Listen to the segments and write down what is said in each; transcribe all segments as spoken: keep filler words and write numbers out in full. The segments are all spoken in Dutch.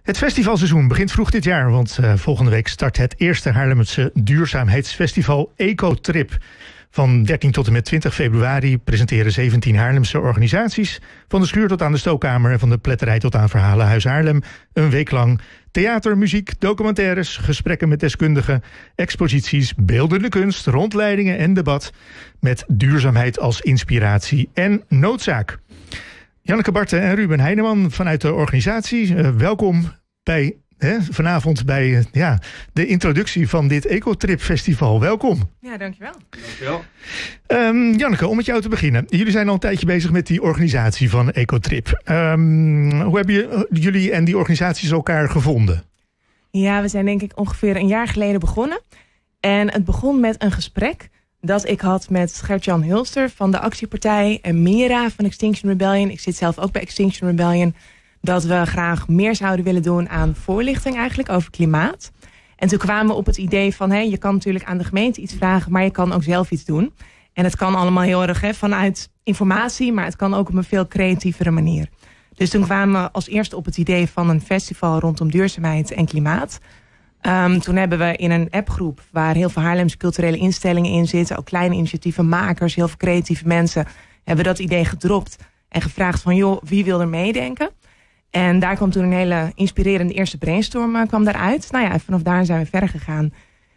Het festivalseizoen begint vroeg dit jaar, want uh, volgende week start het eerste Haarlemse duurzaamheidsfestival Ecotrip. Van dertien tot en met twintig februari presenteren zeventien Haarlemse organisaties, van de schuur tot aan de stookkamer en van de pletterij tot aan Verhalenhuis Haarlem, een week lang theater, muziek, documentaires, gesprekken met deskundigen, exposities, beeldende kunst, rondleidingen en debat met duurzaamheid als inspiratie en noodzaak. Janneke Barten en Ruben Heineman vanuit de organisatie, uh, welkom bij, hè, vanavond bij uh, ja, de introductie van dit Ecotrip Festival. Welkom. Ja, dankjewel. Dankjewel. Um, Janneke, om met jou te beginnen. Jullie zijn al een tijdje bezig met die organisatie van Ecotrip. Um, hoe hebben je, jullie en die organisaties elkaar gevonden? Ja, we zijn denk ik ongeveer een jaar geleden begonnen. En het begon met een gesprek dat ik had met Gert-Jan Hulster van de Actiepartij en Mira van Extinction Rebellion. Ik zit zelf ook bij Extinction Rebellion. Dat we graag meer zouden willen doen aan voorlichting eigenlijk over klimaat. En toen kwamen we op het idee van, hey, je kan natuurlijk aan de gemeente iets vragen, maar je kan ook zelf iets doen. En het kan allemaal heel erg hè, vanuit informatie, maar het kan ook op een veel creatievere manier. Dus toen kwamen we als eerste op het idee van een festival rondom duurzaamheid en klimaat. Um, toen hebben we in een appgroep waar heel veel Haarlemse culturele instellingen in zitten, ook kleine initiatieven, makers, heel veel creatieve mensen, hebben we dat idee gedropt en gevraagd van, joh, wie wil er meedenken? En daar kwam toen een hele inspirerende eerste brainstorm uh, kwam daaruit. Nou ja, en vanaf daar zijn we verder gegaan.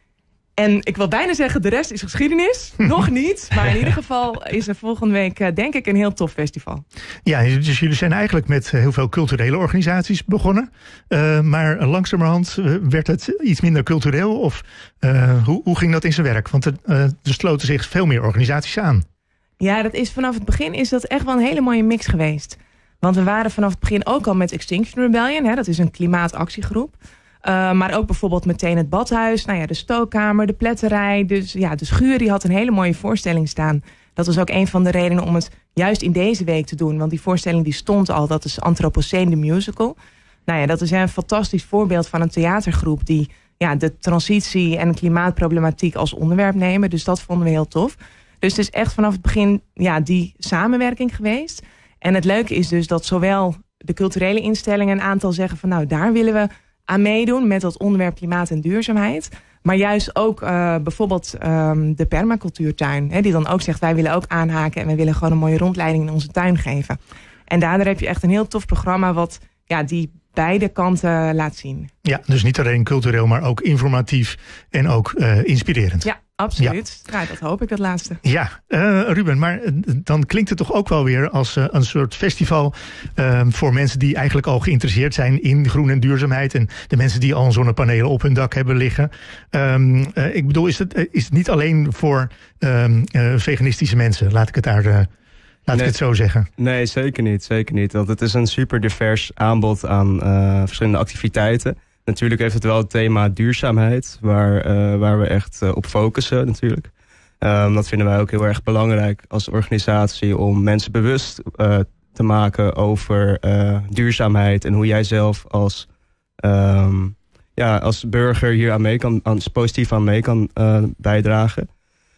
En ik wil bijna zeggen, de rest is geschiedenis. Nog niet, maar in ieder geval is er volgende week uh, denk ik een heel tof festival. Ja, dus jullie zijn eigenlijk met heel veel culturele organisaties begonnen. Uh, maar langzamerhand uh, werd het iets minder cultureel. Of uh, hoe, hoe ging dat in zijn werk? Want er, uh, er sloten zich veel meer organisaties aan. Ja, dat is vanaf het begin is dat echt wel een hele mooie mix geweest. Want we waren vanaf het begin ook al met Extinction Rebellion. Hè, dat is een klimaatactiegroep. Uh, maar ook bijvoorbeeld meteen het badhuis. Nou ja, de stookkamer, de pletterij. Dus ja, de schuur die had een hele mooie voorstelling staan. Dat was ook een van de redenen om het juist in deze week te doen. Want die voorstelling die stond al. Dat is Anthropocene de Musical. Nou ja, dat is een fantastisch voorbeeld van een theatergroep die ja, de transitie en klimaatproblematiek als onderwerp nemen. Dus dat vonden we heel tof. Dus het is echt vanaf het begin ja, die samenwerking geweest. En het leuke is dus dat zowel de culturele instellingen een aantal zeggen van, nou, daar willen we aan meedoen met dat onderwerp klimaat en duurzaamheid. Maar juist ook uh, bijvoorbeeld um, de permacultuurtuin. Hè, die dan ook zegt, wij willen ook aanhaken en wij willen gewoon een mooie rondleiding in onze tuin geven. En daardoor heb je echt een heel tof programma wat ja, die beide kanten laat zien. Ja, dus niet alleen cultureel, maar ook informatief en ook uh, inspirerend. Ja, absoluut. Ja. Ja, dat hoop ik, dat laatste. Ja, uh, Ruben, maar uh, dan klinkt het toch ook wel weer als uh, een soort festival uh, voor mensen die eigenlijk al geïnteresseerd zijn in groen en duurzaamheid en de mensen die al zonnepanelen op hun dak hebben liggen. Um, uh, ik bedoel, is het, uh, is het niet alleen voor um, uh, veganistische mensen? Laat ik het daar... Uh, Laat nee, ik het zo zeggen. Nee, zeker niet. Zeker niet. Want het is een super divers aanbod aan uh, verschillende activiteiten. Natuurlijk heeft het wel het thema duurzaamheid, waar, uh, waar we echt uh, op focussen natuurlijk. Um, dat vinden wij ook heel erg belangrijk als organisatie om mensen bewust uh, te maken over uh, duurzaamheid en hoe jij zelf als, um, ja, als burger hier aan mee kan, aan, positief aan mee kan uh, bijdragen.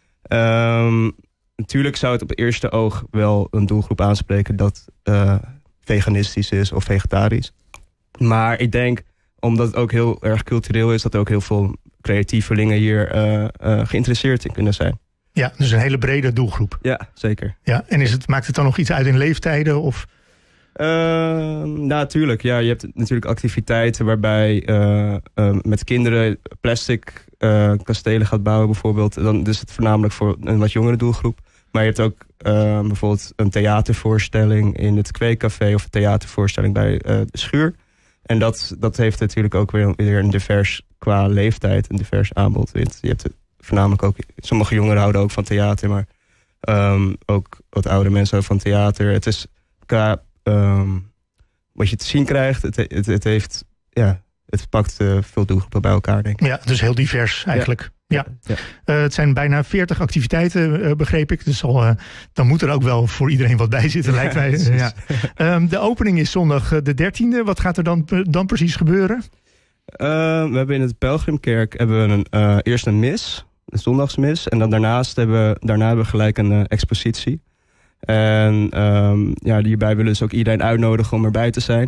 Um, Natuurlijk zou het op het eerste oog wel een doelgroep aanspreken dat uh, veganistisch is of vegetarisch. Maar ik denk, omdat het ook heel erg cultureel is, dat er ook heel veel creatievelingen hier uh, uh, geïnteresseerd in kunnen zijn. Ja, dus een hele brede doelgroep. Ja, zeker. Ja, en is het, maakt het dan nog iets uit in leeftijden? Of? Uh, natuurlijk, ja. Je hebt natuurlijk activiteiten waarbij uh, uh, met kinderen plastic uh, kastelen gaat bouwen bijvoorbeeld. Dan is het voornamelijk voor een wat jongere doelgroep. Maar je hebt ook uh, bijvoorbeeld een theatervoorstelling in het Kweekcafé of een theatervoorstelling bij uh, de Schuur. En dat, dat heeft natuurlijk ook weer, weer een divers qua leeftijd, een divers aanbod. Je hebt voornamelijk ook, sommige jongeren houden ook van theater, maar um, ook wat oude mensen houden van theater. Het is qua um, wat je te zien krijgt, het, het, het heeft, ja, het pakt uh, veel doelgroepen bij elkaar, denk ik. Ja, dus heel divers eigenlijk. Ja. Ja, ja. Uh, het zijn bijna veertig activiteiten, uh, begreep ik. Dus al, uh, dan moet er ook wel voor iedereen wat bij zitten, lijkt mij. Uh, ja. um, de opening is zondag uh, de dertiende. Wat gaat er dan, dan precies gebeuren? Uh, we hebben in het Pelgrimkerk hebben we een, uh, eerst een mis, een zondagsmis. En dan daarnaast hebben we, daarna hebben we gelijk een uh, expositie. En um, ja, hierbij willen dus ook iedereen uitnodigen om erbij te zijn.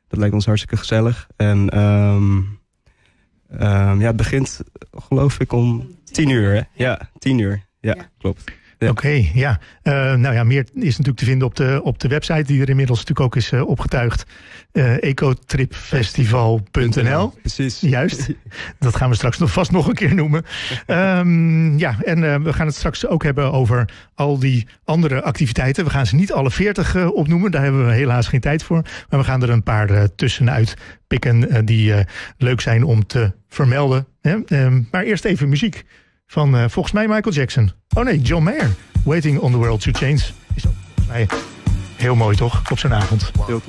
Dat lijkt ons hartstikke gezellig. En um, um, ja, het begint geloof ik om tien uur. Hè? Ja, tien uur. Ja, ja. Klopt. Ja. Oké, okay, ja. Uh, nou ja, meer is natuurlijk te vinden op de, op de website die er inmiddels natuurlijk ook is uh, opgetuigd. Uh, ecotripfestival punt n l. Precies. Juist. Dat gaan we straks nog vast nog een keer noemen. Um, ja, en uh, we gaan het straks ook hebben over al die andere activiteiten. We gaan ze niet alle veertig uh, opnoemen. Daar hebben we helaas geen tijd voor. Maar we gaan er een paar uh, tussenuit pikken uh, die uh, leuk zijn om te vermelden. Hè? Um, maar eerst even muziek. Van uh, volgens mij Michael Jackson. Oh nee, John Mayer. Waiting on the World to Change. Is ook volgens mij heel mooi toch? Op zo'n avond. Heel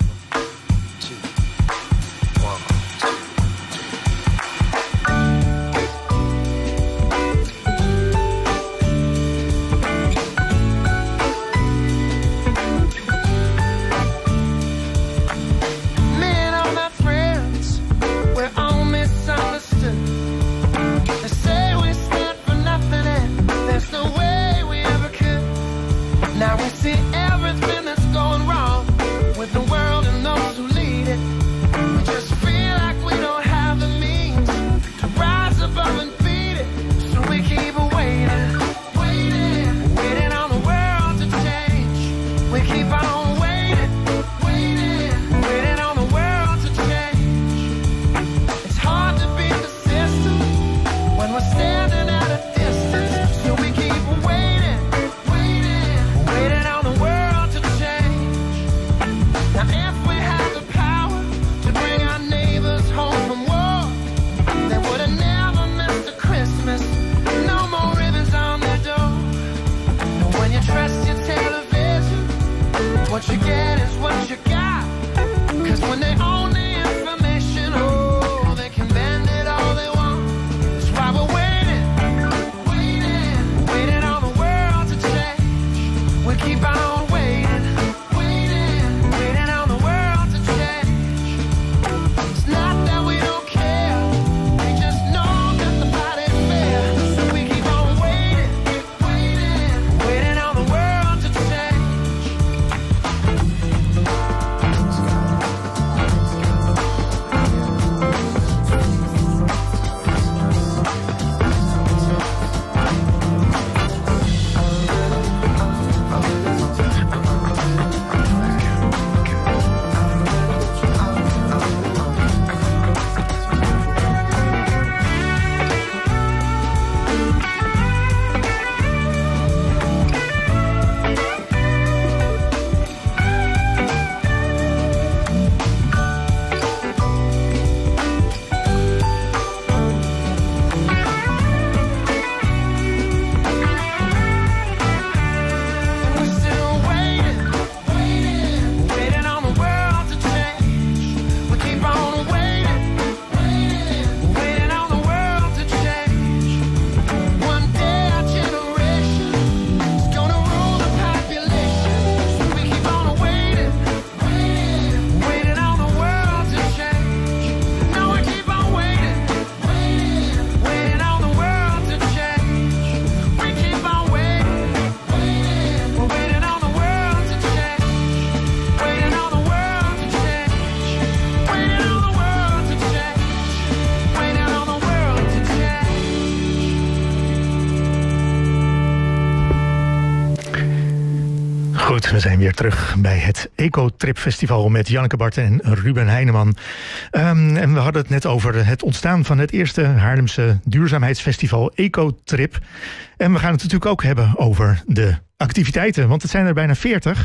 We zijn weer terug bij het Ecotrip Festival met Janneke Barten en Ruben Heineman. Um, en we hadden het net over het ontstaan van het eerste Haarlemse duurzaamheidsfestival Ecotrip. En we gaan het natuurlijk ook hebben over de activiteiten, want het zijn er bijna veertig.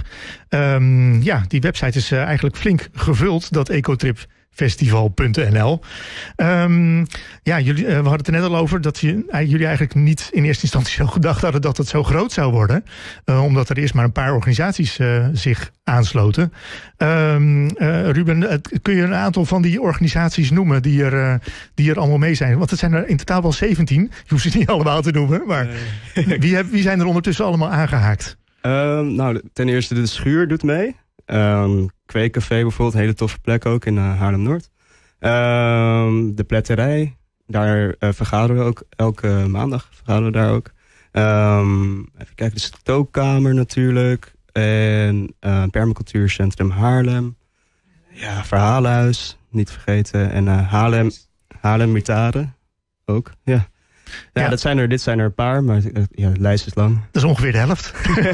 Um, ja, die website is uh, eigenlijk flink gevuld, dat ecotrip festival punt n l. Um, ja, jullie, uh, we hadden het er net al over dat je, uh, jullie eigenlijk niet in eerste instantie zo gedacht hadden dat het zo groot zou worden. Uh, omdat er eerst maar een paar organisaties uh, zich aansloten. Um, uh, Ruben, uh, kun je een aantal van die organisaties noemen die er, uh, die er allemaal mee zijn? Want het zijn er in totaal wel zeventien. Je hoeft ze niet allemaal te noemen. Maar nee. wie, heb, wie zijn er ondertussen allemaal aangehaakt? Um, nou, ten eerste de Schuur doet mee. Um, Kweekcafé bijvoorbeeld, een hele toffe plek ook in uh, Haarlem-Noord. Um, de Pletterij, daar uh, vergaderen we ook elke maandag. Vergaderen we daar ook. Um, even kijken, de Stookkamer natuurlijk. En uh, Permacultuurcentrum Haarlem. Ja, Verhalenhuis, niet vergeten. En uh, Haarlem, Haarlem Mutade ook, ja. Ja, ja. Dat zijn er, dit zijn er een paar, maar ja, de lijst is lang. Dat is ongeveer de helft.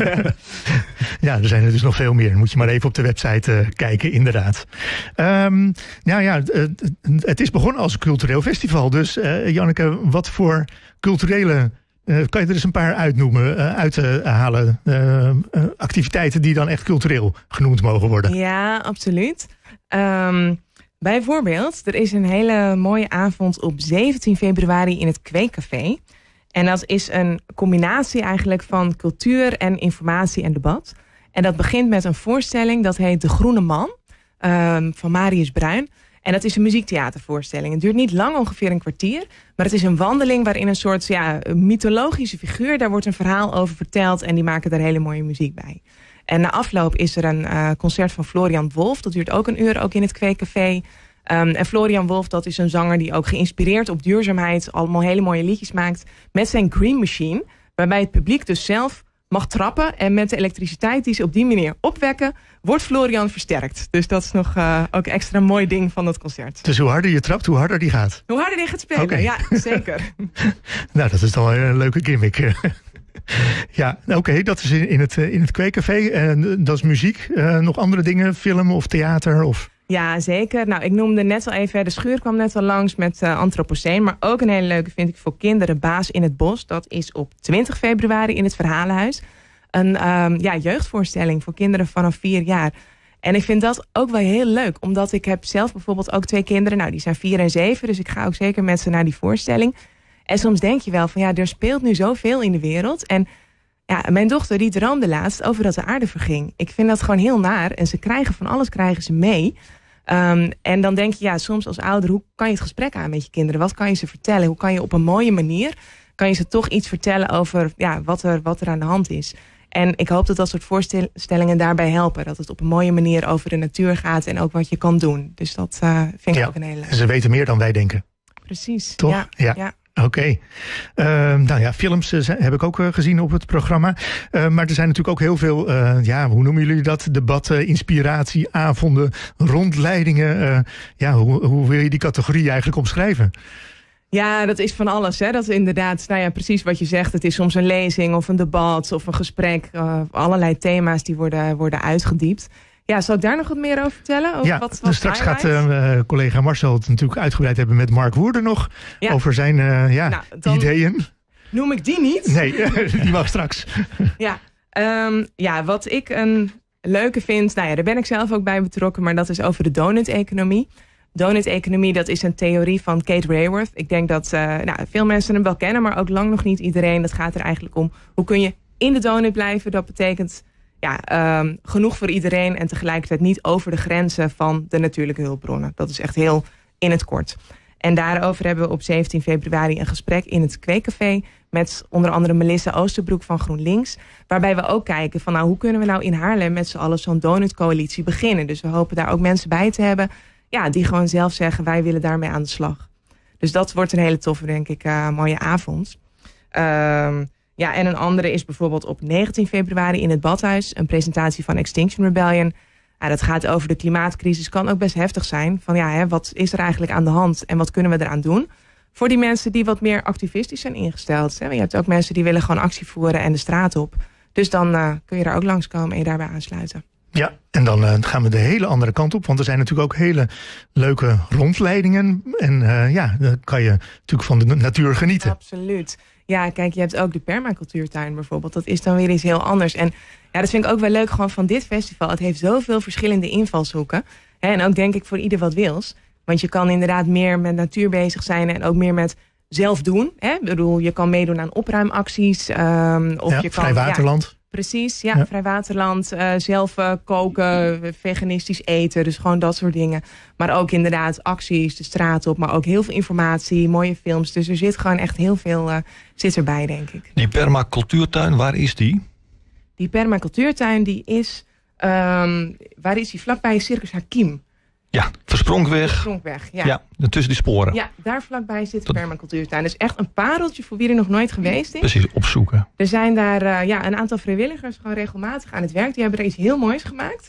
Ja, er zijn er dus nog veel meer. Dan moet je maar even op de website uh, kijken, inderdaad. Um, nou ja, uh, het is begonnen als een cultureel festival. Dus uh, Janneke, wat voor culturele... Uh, kan je er eens een paar uitnoemen, uh, uit te uh, halen? Uh, uh, activiteiten die dan echt cultureel genoemd mogen worden. Ja, absoluut. Um, bijvoorbeeld, er is een hele mooie avond op zeventien februari in het Kweekcafé. En dat is een combinatie eigenlijk van cultuur en informatie en debat. En dat begint met een voorstelling, dat heet De Groene Man, um, van Marius Bruin. En dat is een muziektheatervoorstelling. Het duurt niet lang, ongeveer een kwartier. Maar het is een wandeling waarin een soort ja, mythologische figuur... daar wordt een verhaal over verteld en die maken daar hele mooie muziek bij. En na afloop is er een uh, concert van Florian Wolf. Dat duurt ook een uur, ook in het Kweekcafé. Um, en Florian Wolf, dat is een zanger die ook geïnspireerd op duurzaamheid... allemaal hele mooie liedjes maakt met zijn Green Machine. Waarbij het publiek dus zelf mag trappen. En met de elektriciteit die ze op die manier opwekken... wordt Florian versterkt. Dus dat is nog uh, ook een extra mooi ding van dat concert. Dus hoe harder je trapt, hoe harder die gaat? Hoe harder die gaat spelen, okay. Ja, zeker. Nou, dat is dan wel een leuke gimmick. Ja, oké, okay, dat is in het, in het Kweekcafé. Uh, dat is muziek. Uh, nog andere dingen, film of theater? Of... Ja, zeker. Nou, ik noemde net al even, de Schuur kwam net al langs met uh, Anthropoceen. Maar ook een hele leuke vind ik voor kinderen, Baas in het Bos. Dat is op twintig februari in het Verhalenhuis. Een um, ja, jeugdvoorstelling voor kinderen vanaf vier jaar. En ik vind dat ook wel heel leuk. Omdat ik heb zelf bijvoorbeeld ook twee kinderen. Nou, die zijn vier en zeven. Dus ik ga ook zeker met ze naar die voorstelling. En soms denk je wel van ja, er speelt nu zoveel in de wereld. En ja, mijn dochter die droomde laatst over dat de aarde verging. Ik vind dat gewoon heel naar. En ze krijgen van alles krijgen ze mee. Um, en dan denk je ja, soms als ouder, hoe kan je het gesprek aan met je kinderen? Wat kan je ze vertellen? Hoe kan je op een mooie manier, kan je ze toch iets vertellen over ja, wat, er, wat er aan de hand is? En ik hoop dat dat soort voorstellingen daarbij helpen. Dat het op een mooie manier over de natuur gaat en ook wat je kan doen. Dus dat uh, vind ik ja, ook een hele... En ze weten meer dan wij denken. Precies. Toch? Ja. ja. ja. Oké. Okay. Uh, nou ja, films uh, heb ik ook uh, gezien op het programma. Uh, maar er zijn natuurlijk ook heel veel, uh, ja, hoe noemen jullie dat? Debatten, inspiratie, avonden, rondleidingen. Uh, ja, hoe, hoe wil je die categorie eigenlijk omschrijven? Ja, dat is van alles. Hè? Dat is inderdaad, nou ja, precies wat je zegt. Het is soms een lezing of een debat of een gesprek. Uh, allerlei thema's die worden, worden uitgediept. Ja, zal ik daar nog wat meer over vertellen? Over ja, wat, wat straks gaat uh, collega Marcel het natuurlijk uitgebreid hebben met Mark Woerden nog. Ja. Over zijn uh, ja, nou, dan ideeën. Noem ik die niet? Nee, die mag straks. Ja, um, ja, wat ik een leuke vind, nou ja, daar ben ik zelf ook bij betrokken, maar dat is over de donut-economie. Donut-economie, dat is een theorie van Kate Raworth. Ik denk dat uh, nou, veel mensen hem wel kennen, maar ook lang nog niet iedereen. Dat gaat er eigenlijk om, hoe kun je in de donut blijven? Dat betekent ja, um, genoeg voor iedereen en tegelijkertijd niet over de grenzen van de natuurlijke hulpbronnen. Dat is echt heel in het kort. En daarover hebben we op zeventien februari een gesprek in het Kweekcafé met onder andere Melissa Oosterbroek van GroenLinks. Waarbij we ook kijken van nou, hoe kunnen we nou in Haarlem met z'n allen zo'n donutcoalitie beginnen. Dus we hopen daar ook mensen bij te hebben ja, die gewoon zelf zeggen wij willen daarmee aan de slag. Dus dat wordt een hele toffe, denk ik, uh, mooie avond. Um, ja, en een andere is bijvoorbeeld op negentien februari in het Badhuis een presentatie van Extinction Rebellion. Ja, dat gaat over de klimaatcrisis, kan ook best heftig zijn. Van ja, hè, wat is er eigenlijk aan de hand en wat kunnen we eraan doen? Voor die mensen die wat meer activistisch zijn ingesteld. Hè? Je hebt ook mensen die willen gewoon actie voeren en de straat op. Dus dan uh, kun je daar ook langskomen en je daarbij aansluiten. Ja, en dan uh, gaan we de hele andere kant op. Want er zijn natuurlijk ook hele leuke rondleidingen. En uh, ja, dan kan je natuurlijk van de natuur genieten. Absoluut. Ja, kijk, je hebt ook de permacultuurtuin bijvoorbeeld. Dat is dan weer iets heel anders. En ja, dat vind ik ook wel leuk gewoon van dit festival. Het heeft zoveel verschillende invalshoeken. Hè, en ook denk ik voor ieder wat wils. Want je kan inderdaad meer met natuur bezig zijn en ook meer met zelf doen. Hè? Ik bedoel, je kan meedoen aan opruimacties. Um, of ja, je kan, Vrijwaterland. Ja, precies, ja, ja. Vrijwaterland. Uh, zelf uh, koken, veganistisch eten. Dus gewoon dat soort dingen. Maar ook inderdaad acties, de straat op. Maar ook heel veel informatie, mooie films. Dus er zit gewoon echt heel veel uh, zit erbij, denk ik. Die permacultuurtuin, waar is die? Die permacultuurtuin, die is... Um, waar is die? Vlakbij Circus Hakim. Ja, Verspronkweg. Verspronkweg, ja. Ja, tussen die sporen. Ja, daar vlakbij zit de permacultuurtuin. Dus echt een pareltje voor wie er nog nooit geweest is. Precies, opzoeken. Er zijn daar uh, ja, een aantal vrijwilligers gewoon regelmatig aan het werk. Die hebben er iets heel moois gemaakt.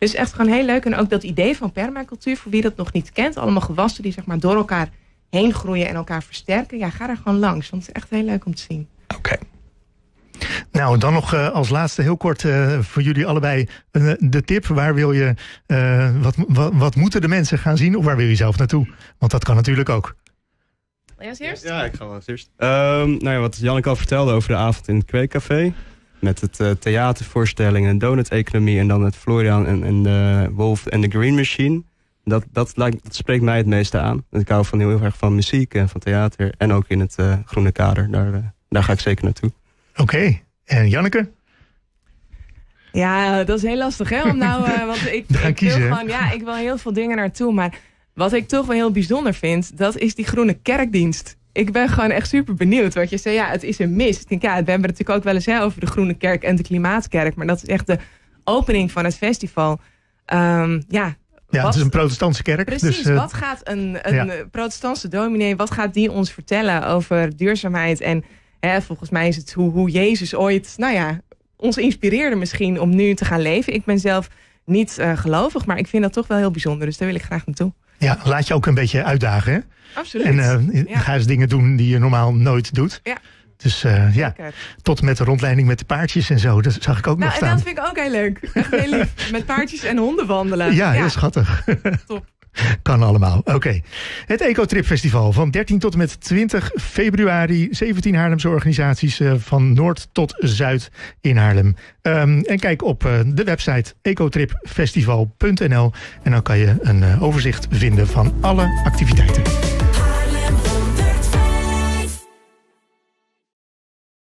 Dus echt gewoon heel leuk. En ook dat idee van permacultuur, voor wie dat nog niet kent. Allemaal gewassen die zeg maar door elkaar heen groeien en elkaar versterken. Ja, ga daar gewoon langs, want het is echt heel leuk om te zien. Oké. Okay. Nou, dan nog uh, als laatste heel kort uh, voor jullie allebei uh, de tip. Waar wil je, uh, wat, wat, wat moeten de mensen gaan zien of waar wil je zelf naartoe? Want dat kan natuurlijk ook. Wil jij als eerst? Ja, ik ga wel als eerst. Um, nou ja, wat Janneke al vertelde over de avond in het Kweekcafé. Met het uh, theatervoorstelling en donut-economie en dan het Florian en, en de Wolf en de Green Machine. Dat, dat, lijkt, dat spreekt mij het meeste aan. Ik hou van heel erg van muziek en van theater en ook in het uh, Groene Kader. Daar, uh, daar ga ik zeker naartoe. Oké, okay. En Janneke? Ja, dat is heel lastig hè, om nou, uh, want ik, ik wil gewoon, ja, ik wil heel veel dingen naartoe, maar wat ik toch wel heel bijzonder vind, dat is die Groene Kerkdienst. Ik ben gewoon echt super benieuwd, wat je zei, ja, het is een mis. Ik denk, ja, we hebben het natuurlijk ook wel eens hè, over de Groene Kerk en de Klimaatkerk, maar dat is echt de opening van het festival. Um, ja, Ja, wat, het is een protestantse kerk. Precies, dus, uh, wat gaat een, een ja. protestantse dominee, wat gaat die ons vertellen over duurzaamheid? En hè, volgens mij is het hoe, hoe Jezus ooit, nou ja, ons inspireerde misschien om nu te gaan leven. Ik ben zelf niet uh, gelovig, maar ik vind dat toch wel heel bijzonder. Dus daar wil ik graag naartoe. Ja, laat je ook een beetje uitdagen, hè? Absoluut. En uh, ja. ga eens dingen doen die je normaal nooit doet. Ja. Dus uh, ja, tot met de rondleiding met de paardjes en zo. Dat zag ik ook nou, nog staan. En dat vind ik ook heel leuk. Echt heel lief. Met paardjes en honden wandelen. Ja, heel ja. schattig. Top. Kan allemaal. Oké. Okay. Het Ecotrip Festival van dertien tot en met twintig februari. zeventien Haarlemse organisaties uh, van noord tot zuid in Haarlem. Um, en kijk op uh, de website ecotripfestival punt n l en dan kan je een uh, overzicht vinden van alle activiteiten.